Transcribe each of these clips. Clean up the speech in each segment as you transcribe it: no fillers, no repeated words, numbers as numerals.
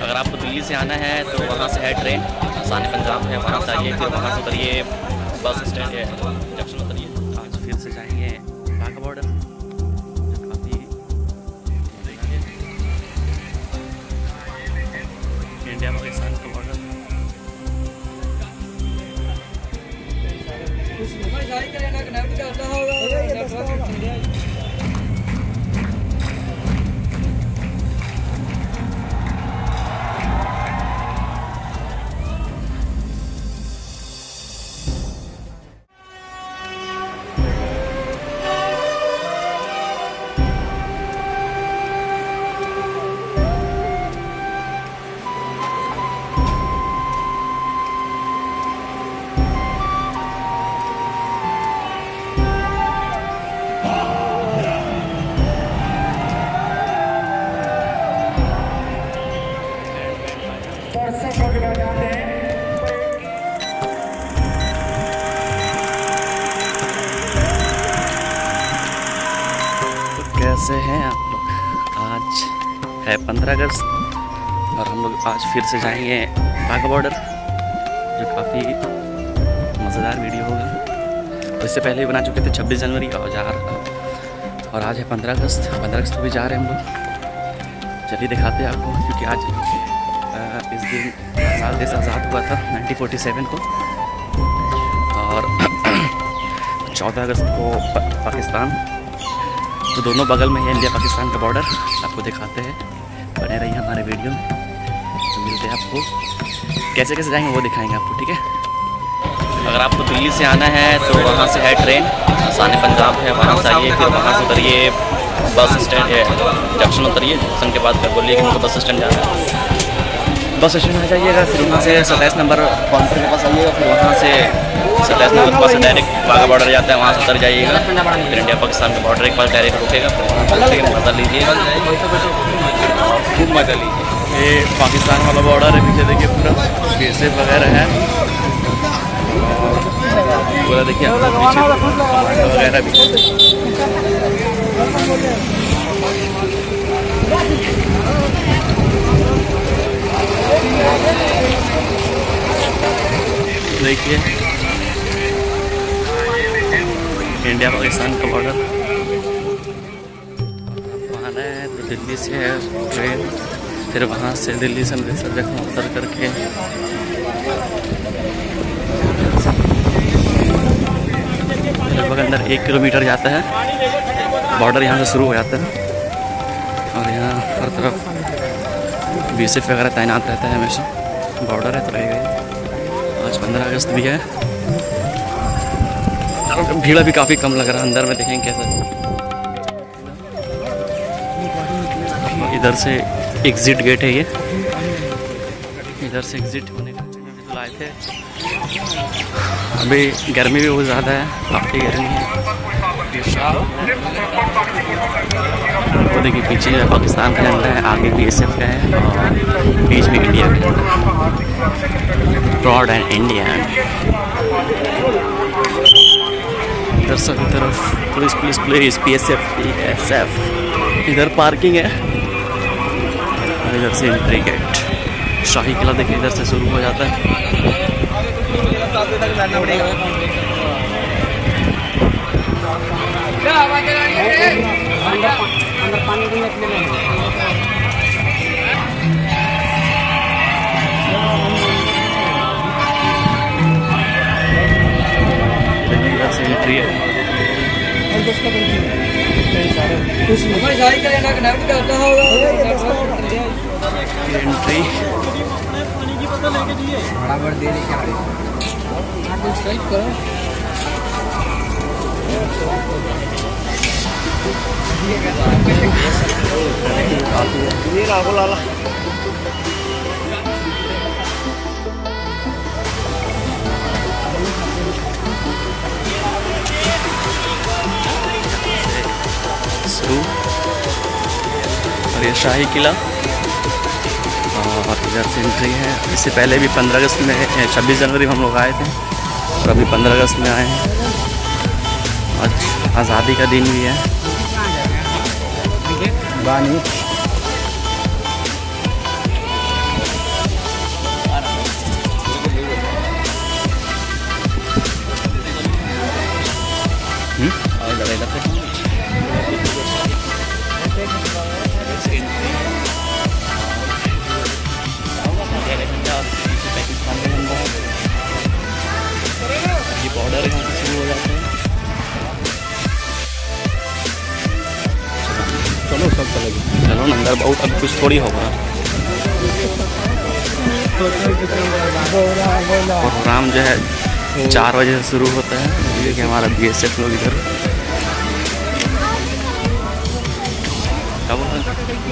अगर आपको दिल्ली से आना है तो वहाँ से है ट्रेन साने पंजाब है, वहाँ से आइए, फिर वहाँ से उतरिए बस स्टैंड है, जंक्शन उतरिए। आज फिर से जाएंगे वाघा बॉर्डर, जो काफ़ी इंडिया पाकिस्तान का बॉर्डर। कैसे हैं आप लोग? आज है 15 अगस्त और हम लोग आज फिर से जाएंगे वाघा बॉर्डर, जो काफ़ी मज़ेदार वीडियो होगा। इससे पहले भी बना चुके थे 26 जनवरी और आज है 15 अगस्त। 15 अगस्त को भी जा रहे हैं हम लोग। चलिए दिखाते हैं आपको, क्योंकि आज इस दिन देश आज़ाद हुआ था 1947 को, और 14 अगस्त को पाकिस्तान। तो दोनों बगल में है इंडिया पाकिस्तान का बॉर्डर। आपको दिखाते हैं, बने रहिए हमारे वीडियो में। तो मिलते हैं आपको, कैसे कैसे जाएंगे वो दिखाएंगे आपको, ठीक है। अगर आपको दिल्ली से आना है तो वहाँ से है ट्रेन साने पंजाब है, वहाँ से आइए, फिर वहाँ से उतरिए बस स्टैंड है, जंक्शन उतरिए। जंक्शन के बाद फिर बोलिए कि मुझे बस स्टैंड जाना है। बस स्टैंड आ जाइएगा, फिर वहाँ से 27 नंबर काउंटर के पास आइएगा, फिर वहाँ से 27 नंबर के पास से डायरेक्ट वाघा बॉर्डर जाता है, वहाँ से उतर जाइएगा। फिर इंडिया पाकिस्तान के बॉर्डर के पास डायरेक्ट रुकेगा, फिर मज़ा लीजिए, खूब मज़ा लीजिए। ये पाकिस्तान वाला बॉर्डर है, पीछे देखिए पूरा BSF वगैरह है, पूरा देखिए पीछे वगैरह भी। देखिए इंडिया पाकिस्तान का बॉर्डर। वहाँ है तो दिल्ली से है ट्रेन, फिर वहाँ से दिल्ली से अमृतसर जगह उतर करके लगभग अंदर 1 किलोमीटर जाता है। बॉर्डर यहाँ से शुरू हो जाता है और यहाँ हर तरफ BSF वगैरह तैनात रहता है हमेशा। बॉर्डर है तो रहेगा। आज 15 अगस्त भी है, भीड़ भी काफ़ी कम लग रहा है। अंदर में देखेंगे कैसा। इधर से एग्जिट गेट है ये, इधर से एग्जिट होने का तो आए थे। अभी गर्मी भी बहुत ज़्यादा है, काफ़ी गर्मी है। वो देखिए पीछे जो है पाकिस्तान का झंडा है, आगे BSF का है और बीच में इंडिया का। Proud and Indian. इधर सभी तरफ पुलिस पुलिस पुलिस PSF। इधर पार्किंग है और इधर से एंट्री गेट। शाही किला देखिए इधर से शुरू हो जाता है। इधर से एंट्री है। एंट्री बराबर देने क्या और ये शाही किला और इधर से एंट्री है। इससे पहले भी 15 अगस्त में 26 जनवरी में हम लोग आए थे और अभी 15 अगस्त में आए हैं। आज आज़ादी का दिन भी है। बानी इधर से पाकिस्तान का झंडा है। ये बॉर्डर यहाँ से शुरू हो जाते हैं। चलो सब चलेगी। चलो ना अंदर, बहुत अब कुछ थोड़ी होगा। प्रोग्राम जो है 4 बजे से शुरू होता है। देखिए हमारा BSF लोग इधर क्या बोल रहे हैं?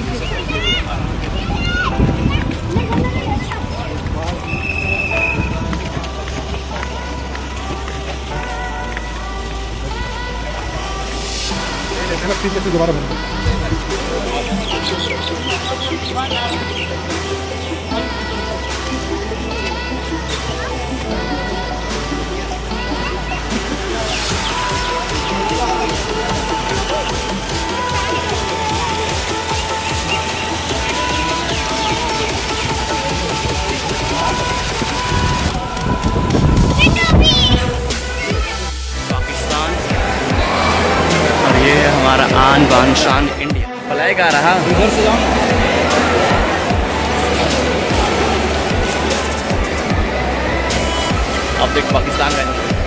दोबारा हमारा आन बान शान इंडिया फ्लैग आ रहा। इधर से जाओ। अब देख पाकिस्तान का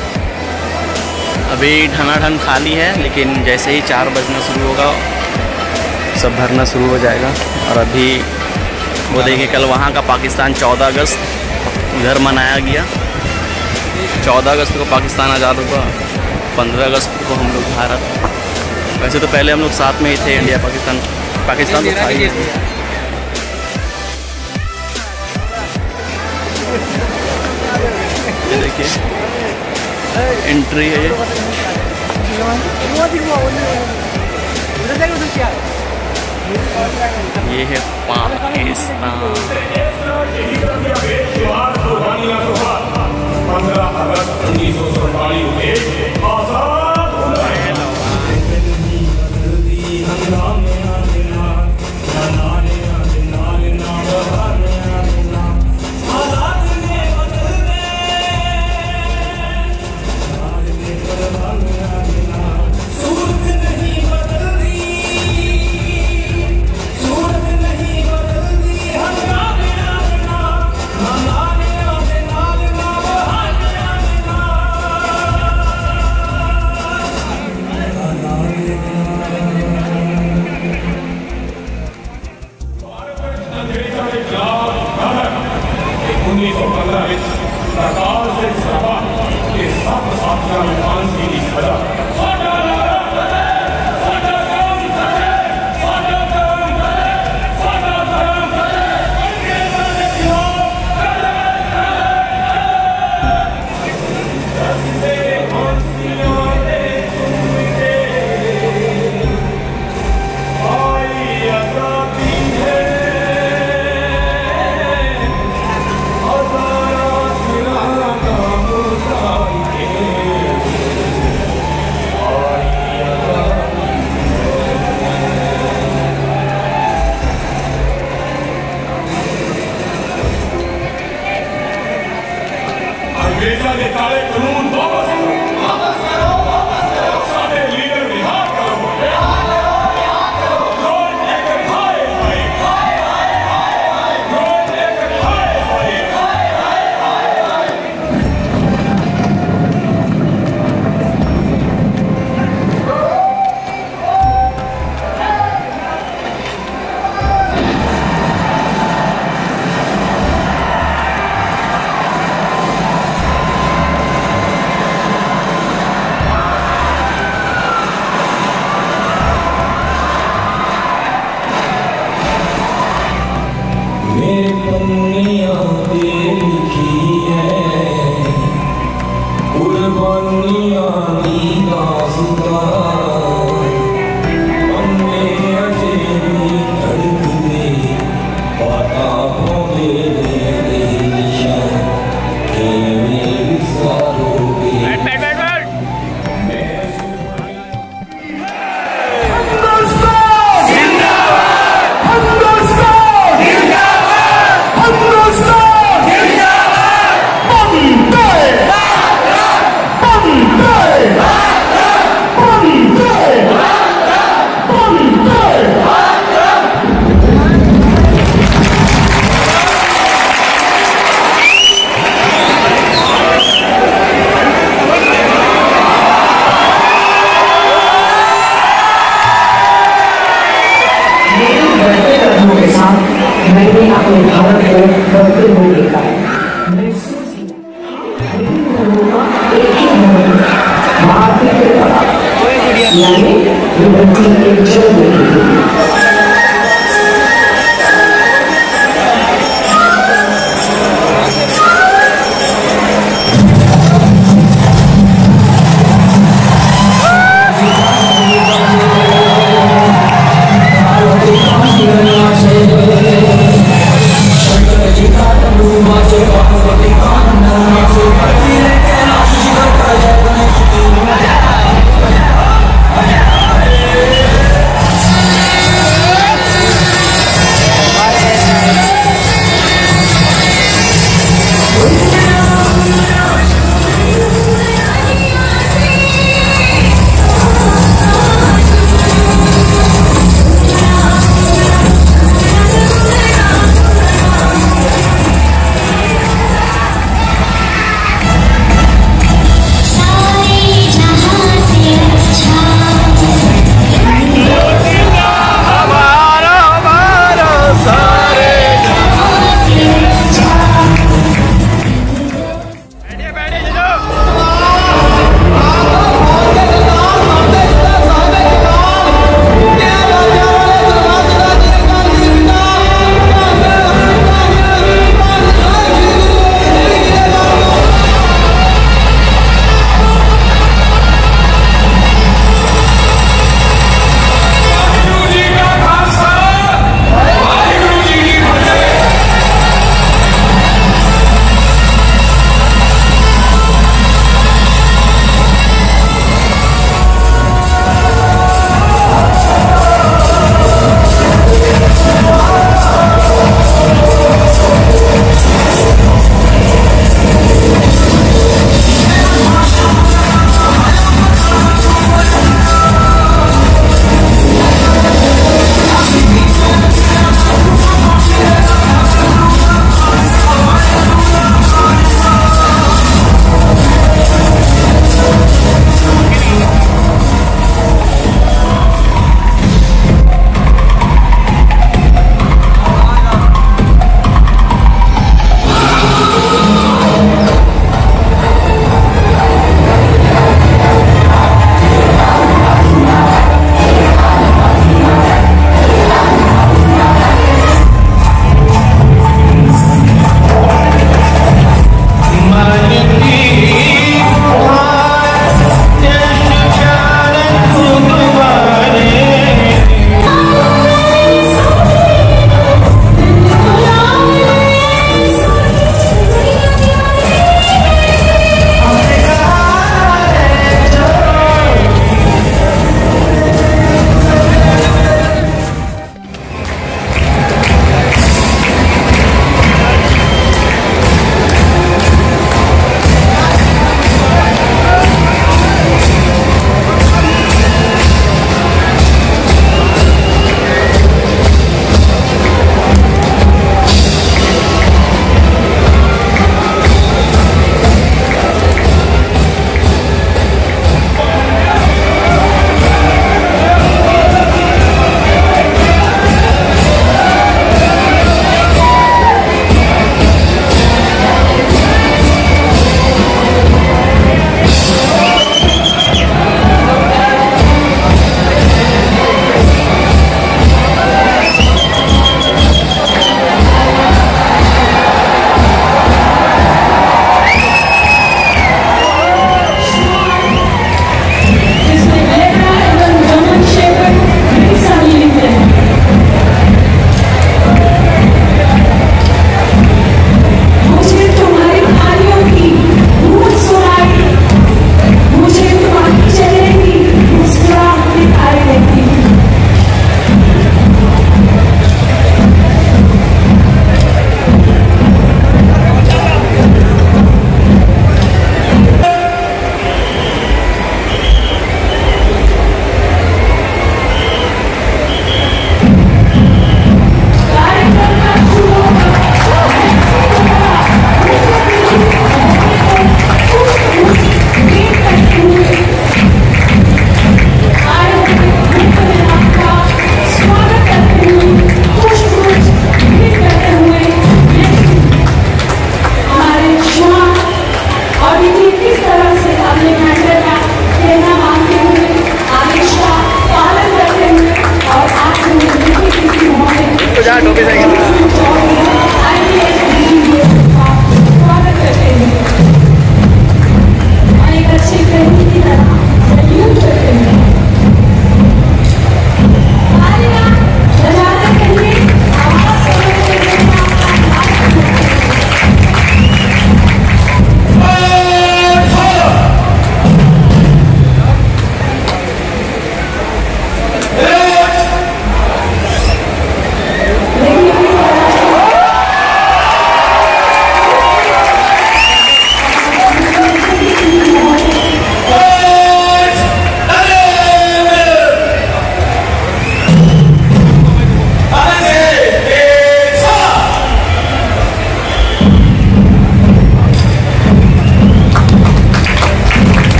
अभी ठनाठन खाली है, लेकिन जैसे ही 4 बजना शुरू होगा सब भरना शुरू हो जाएगा। और अभी वो देखिए कल वहाँ का पाकिस्तान 14 अगस्त इधर मनाया गया। 14 अगस्त को पाकिस्तान आज़ाद हुआ, 15 अगस्त को हम लोग भारत। वैसे तो पहले हम लोग साथ में ही थे, इंडिया पाकिस्तान तो था ही। ये देखिए एंट्री है ये है पाकिस्तान। 15 अगस्त 1947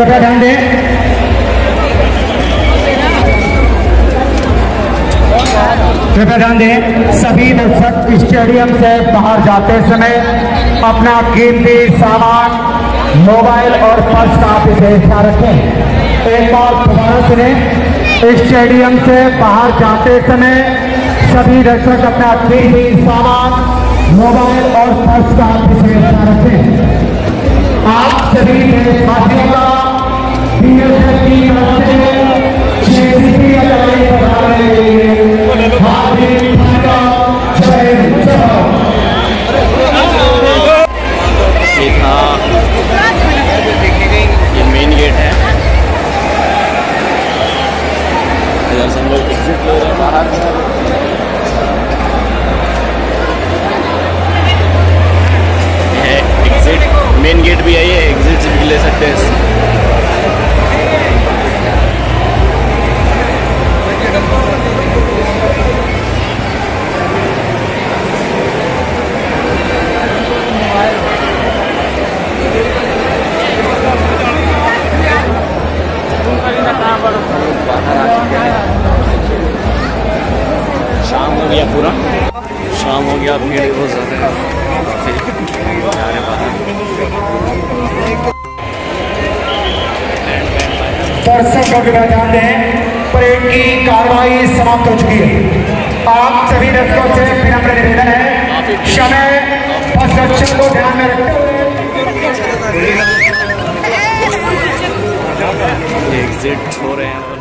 कृपया ध्यान दें। कृपया ध्यान दें, सभी दर्शक स्टेडियम से बाहर जाते समय अपना कीमती सामान, मोबाइल और पर्स का विशेष ध्यान रखें। एक बार दोबारा सुने, स्टेडियम से बाहर जाते समय सभी दर्शक अपना कीमती सामान, मोबाइल और पर्स का विशेष ध्यान रखें। आप सभी देशवासियों का बीएसएफ की तरफ से जेसीबी अटारी बढ़ाने के लिए हार्दिक जय जवान। ये मेन गेट है, इधर से हम लोग एग्जिट ले रहे हैं बाहर। मेन गेट भी है, ये एग्जिट भी ले सकते हैं। शाम हो गया, पूरा शाम हो गया, भीड़ बहुत ज़्यादा है। दर्शकों के ध्यान दें, परेड की कार्रवाई समाप्त हो चुकी है। आप सभी दर्शकों से विनम्र निवेदन है, समय और सुरक्षा को ध्यान में रखते हुए एग्जिट हो रहे हैं।